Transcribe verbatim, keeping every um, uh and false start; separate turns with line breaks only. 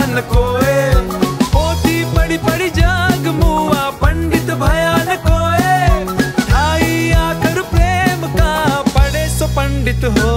न कोए, पोथी पढ़ी पढ़ी जाग मुआ पंडित भयान कोए, ढाई आकर प्रेम का पढ़े सो पंडित हो।